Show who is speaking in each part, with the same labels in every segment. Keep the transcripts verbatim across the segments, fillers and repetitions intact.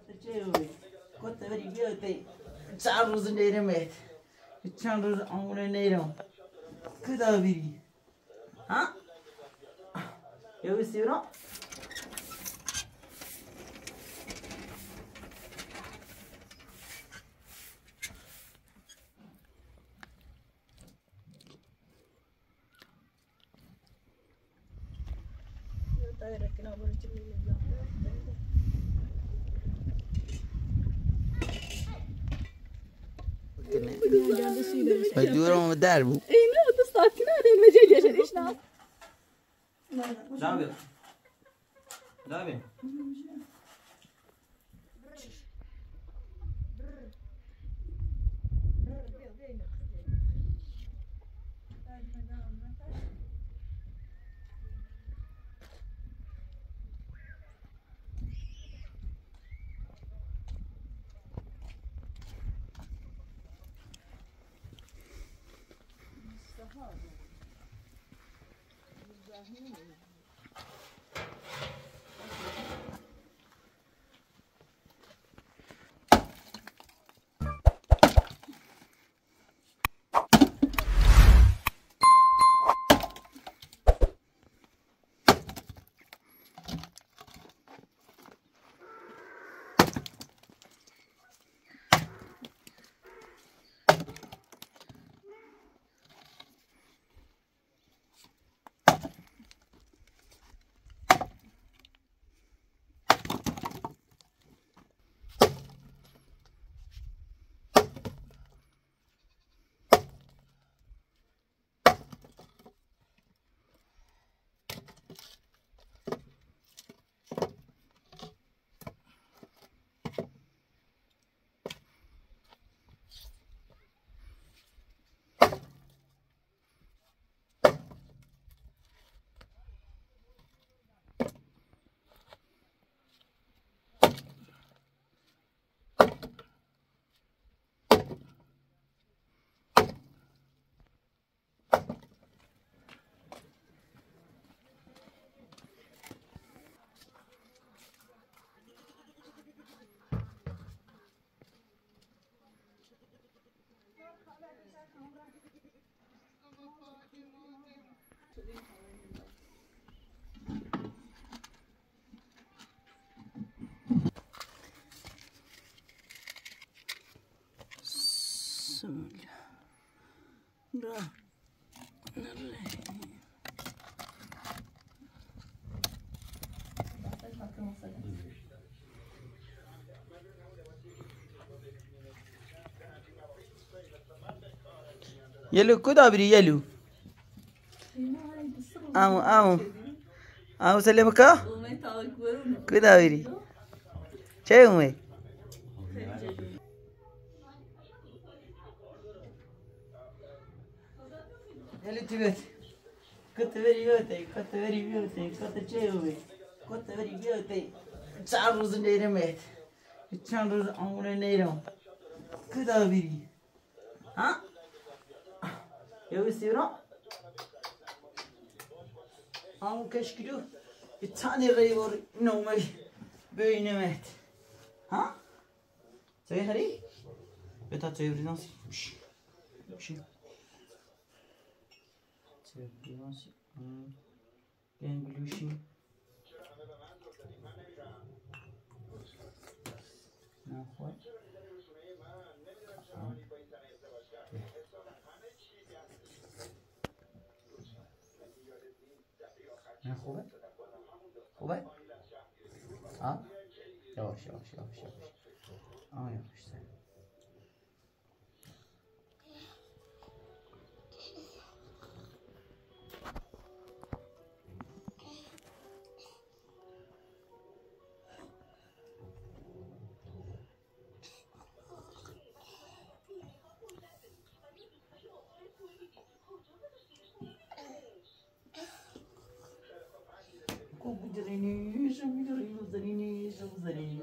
Speaker 1: Quanto averiguei, tem charros nele mesmo. Charros on nele. Que da viri? Hã? Eu vi não? مجبورم دربو.
Speaker 2: اینه تو ساکن نداری مجبور شدیش نه.
Speaker 1: دابی. دابی. يلو كده بري يلو أمو أمو أمو سلمك كده بري شيء أمي يلو تبت كنت بري بيوتي كنت بري بيوتي كنت شيء أمي كنت بري بيوتي تعرض نيرمت تعرض أمور نيرم كده بري ها Eu istiyorum. Ama keşke bir tane rey var normal böyle met. Ha? Söyle hadi. Beta çeviri nasıl? Şey. Çeviri nasıl? Ben gülüşüm. Ne yapayım? نه خوبه؟ خوبه؟ آه؟ یواش یواش یواش یواش آه یواش سر Cuisine, Savoring, Cuisine, Savoring.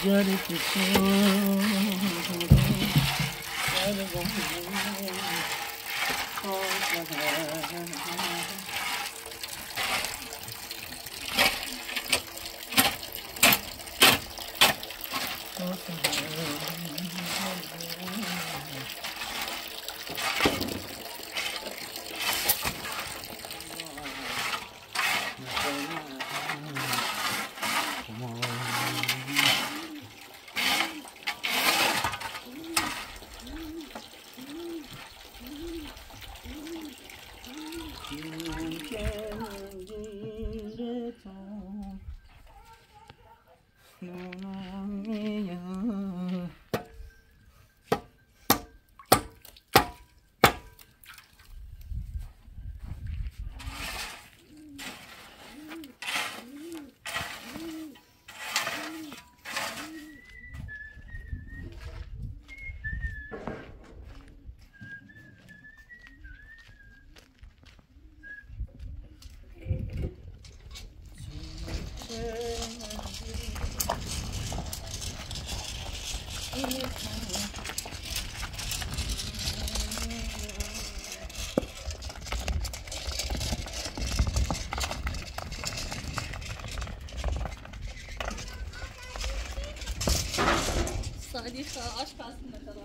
Speaker 2: صديقة أشخاص مثلا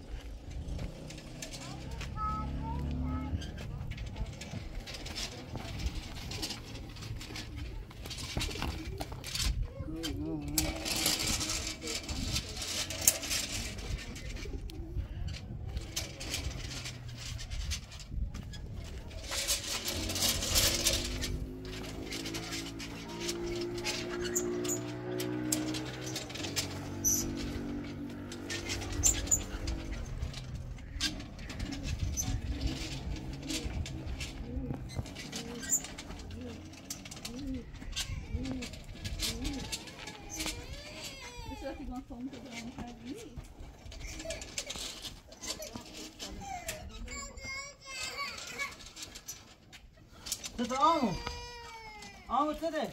Speaker 1: Zet de arm op. Armen zitten.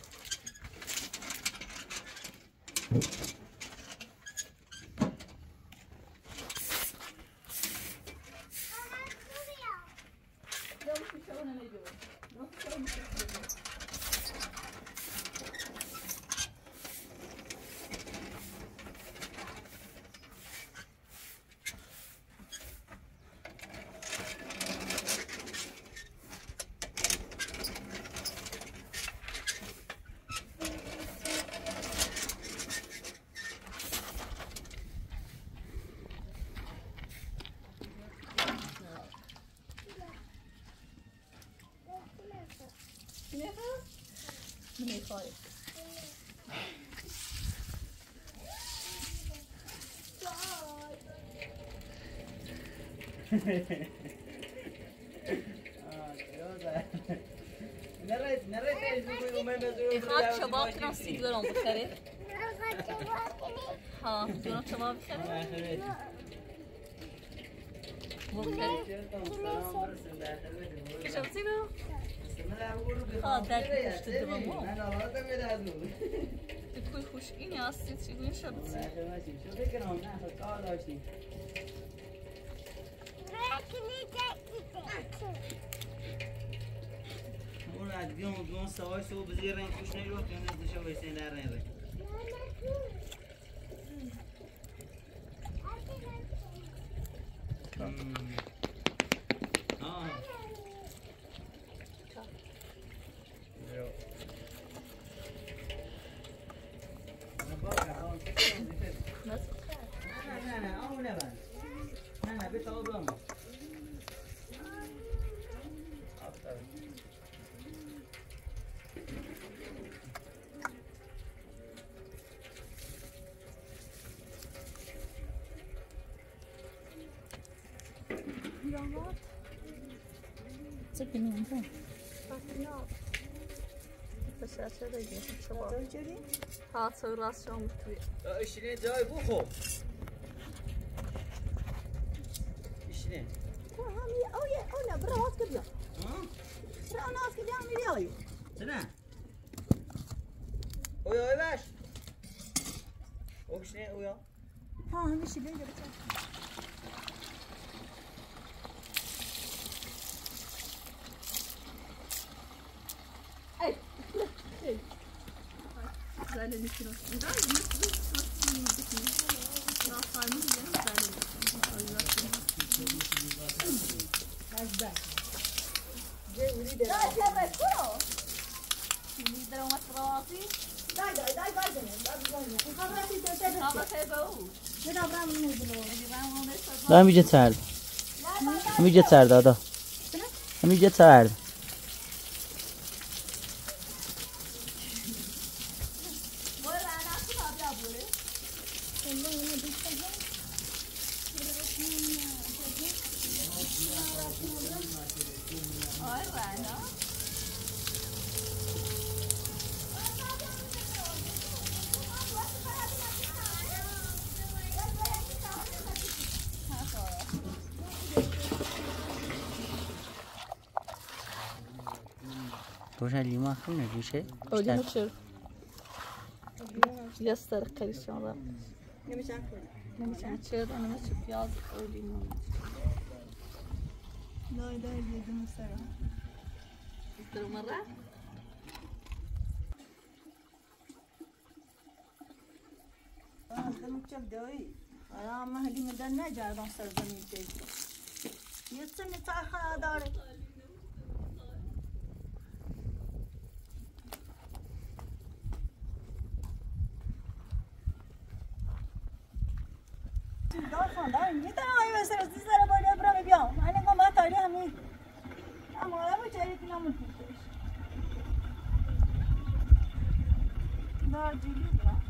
Speaker 2: نمیخوای میخواد کباب کنم سیب دارم بخره ها دونم کباب بخره بخره کشم سیبو ها در کشت دوامو بکوی خوش اینی هستید چی گویم شب بسید
Speaker 1: شو بکنم نه خود کار داشتیم اون از بیان بیان سوای سو بزیر رنگ خوش نیرو که اون دشو بایستین در رنگ بید آه نه نه آمو نبند نه نه به تا برام
Speaker 2: چکی نیمتون بس اصلا دیگه شبا ها تو راست شما توی
Speaker 1: اشترین جای بخو اشترین
Speaker 2: همی اوه اوه برا واس کبیا برا ناس کبیا همی بیایی
Speaker 1: چنه اوه اوه باش نه اویا
Speaker 2: ها همیشه دیگه بچه ای ای زاله نیستم نه نیستم نه فهمی دیگه زاله نیستم از ده جوری ده لا تبى كله اللي دروا مطرافي لا لا لا
Speaker 1: لا همیجا سرد همیجا سرد دادا همیجا سرد روشن لیمو هم نجوشه؟
Speaker 2: لیمو چرا؟ یستر قریش آدم نمیشن نمیشن چرا نمیشه پیاز و لیمو نه ده یه دونه سر استرو مرة أنا مكتب دوي أنا ما هدي مدن نجار سر زمین تیز یه سن تاخر داره دار خواندن میتونم آیه بسر از دیزاره باید برای بیام من اینگاه ما تاری همین اما آیا بچه که نمون پیشش دار جیلی برام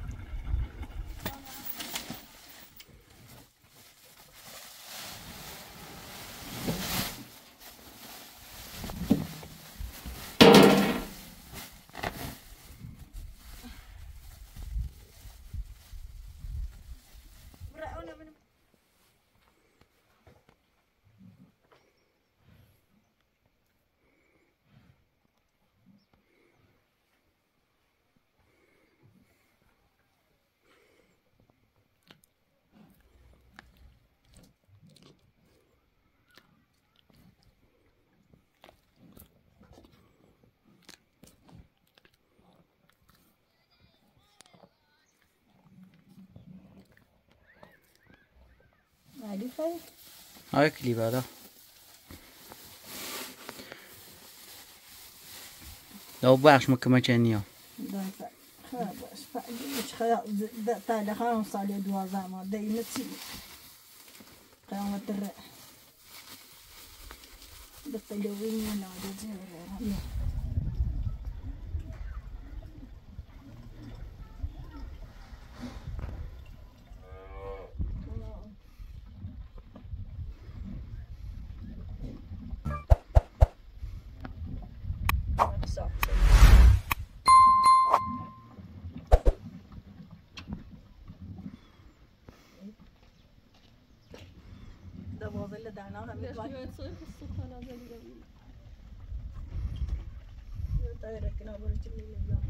Speaker 2: علی خیلی
Speaker 1: آیا کلی بادا لو بخش مکمه چنیا
Speaker 2: خیلی باش خیلی تایده خیلی سالی دوازه ما دیمه چی قیامت ره بطلوینی ناده جوره دوازده دانه هم می‌خواد. یه سوی خسته کنم زنی یه تایره کنار برای چی می‌نیم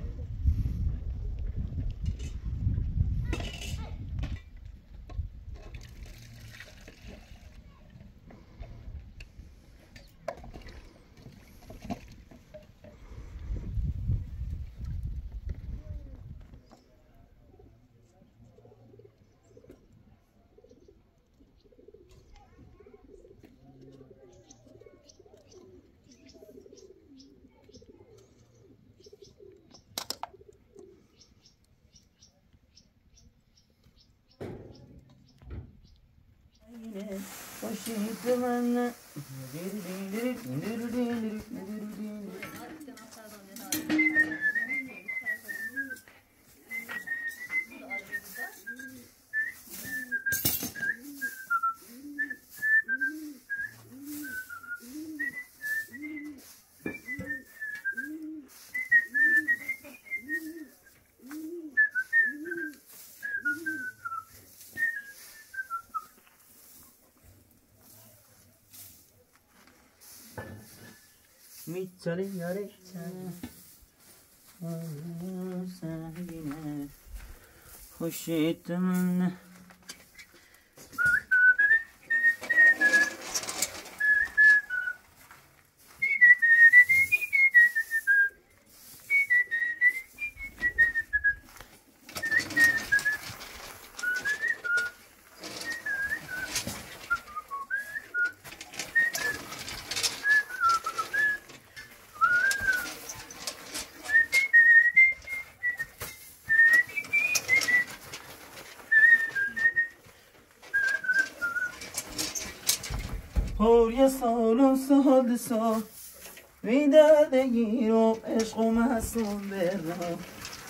Speaker 1: خوشیت من می‌چالی یاری چند سنگینه خوشیت من پر یه سال و سال سال بی دردگی رو عشق و محصول برم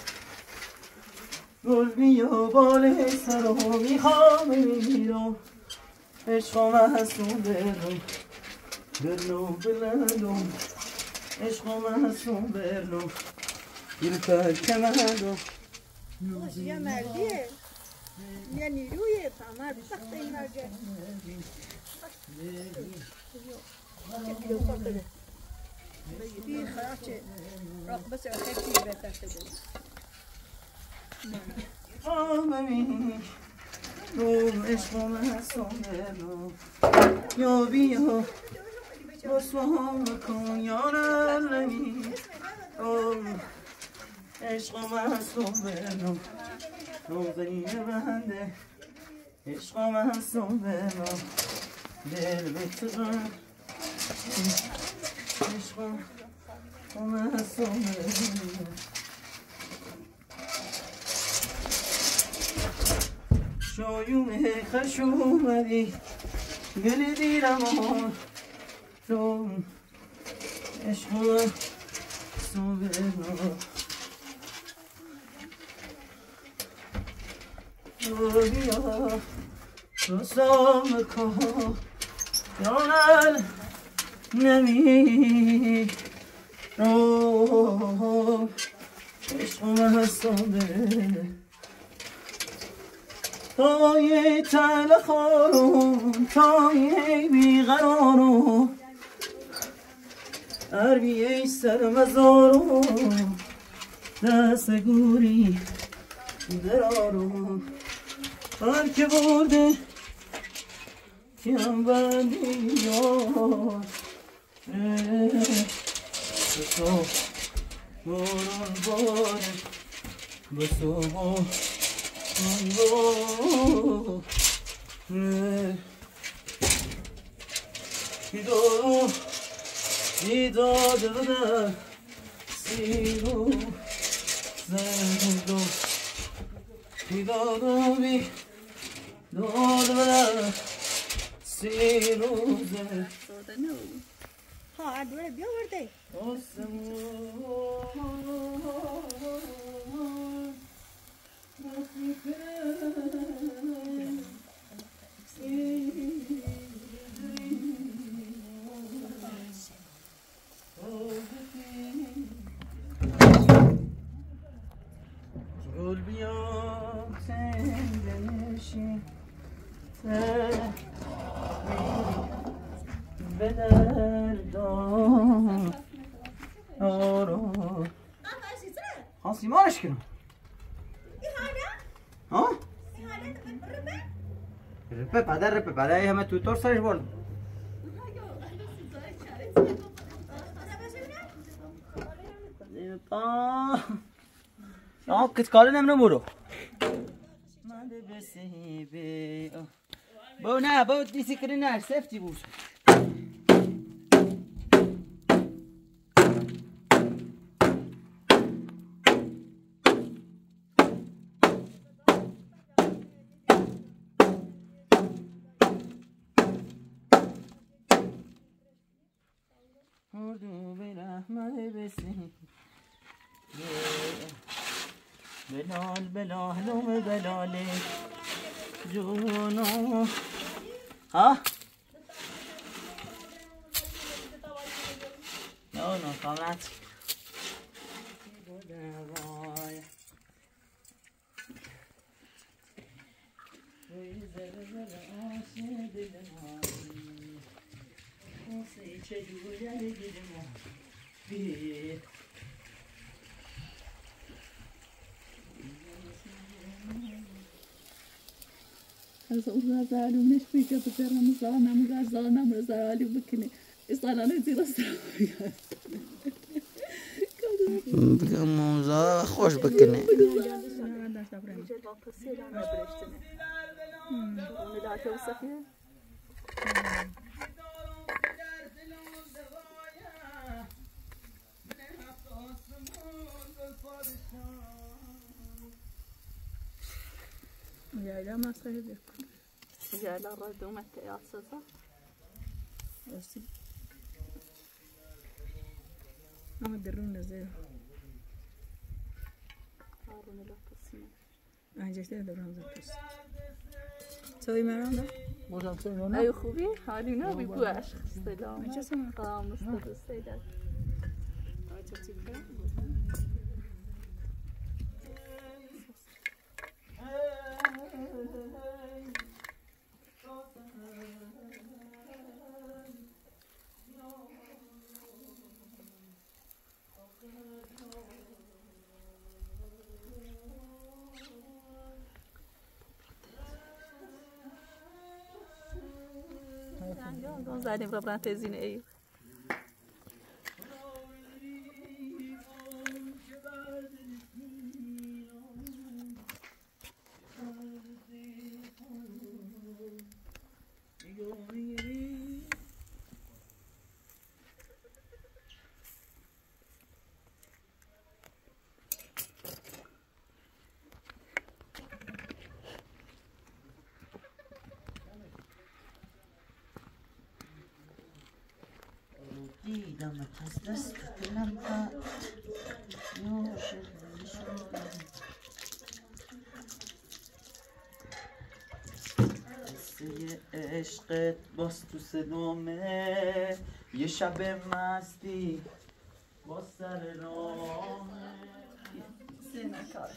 Speaker 1: گل بیا باله سر رو میخوام میرم عشق و محصول برم برلو بلندم عشق و محصول برلو گیر فرک مردم
Speaker 2: یه مردیه یه نیرویه فهمه سخت این مرگه في خراج راح بس اخذتي بتاخذ
Speaker 1: آمین روم عشق و محصول یا بیا رسوام کن یا نمی روم عشق و محصول روزنی بنده عشق و محصول دل بترم عشق و محصول شایون خش اومدی گل دیرم آن تو عشق و محصول بیا رسام کن یانل نمی رو عشق و محصول تای تل خارون تای بیقرارون عربیه سر مزارون دست گوری درارون هر که برده کم بندی یار بسو بارون باره بسو بارون باره بیدارو بیداد بدن سیرو زندو بیدارو بی داد بدن سیرو زندو
Speaker 2: ها عدوه بیا ورده
Speaker 1: گل بیا سنگشی به دردان آرو خاصی مارش کنم ها؟ رپه پدر رپه پدر همه تو تور سرش برد آه کت کاره نمونه برو بو نه بو دیسی کری نه سفتی بود اردو برحمه بسی بلال بلالوم بلاله جونو ها؟ نه نه کاملت
Speaker 2: از اون زالونش میگه بذارم زانم و زانم رو زالی بکنه استانانه زیر استان
Speaker 1: بگم موزا خوش بکنه
Speaker 2: Yayla masaya dökün. Yayla radyomet yatsıza. Ösü. Ama derun nezir. Harun el kısmı. Ancak de derun zaten. Soy meranda. Buradan sonra. Ay خوبی حالی نه بی بوش سلام. چه سلام. سلام مستقیم سیدت. Dan زدیم رو برن تزینه ایو
Speaker 1: دیدم از دست دلم پت نوشه قصه عشقت باز تو صدامه یه شب مستی با سر رامه سینه کار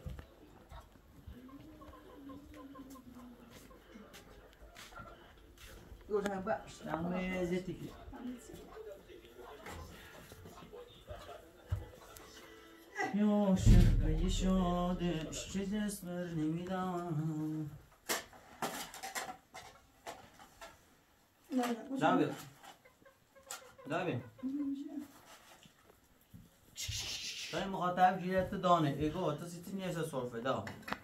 Speaker 1: گرم بخش نمه زیتی که یه عاشق به یه شادش چه دست بر نمیدم دابی دابی داری مخاطب گیرت دانه ایگو تا سیتی نیست صرفه دا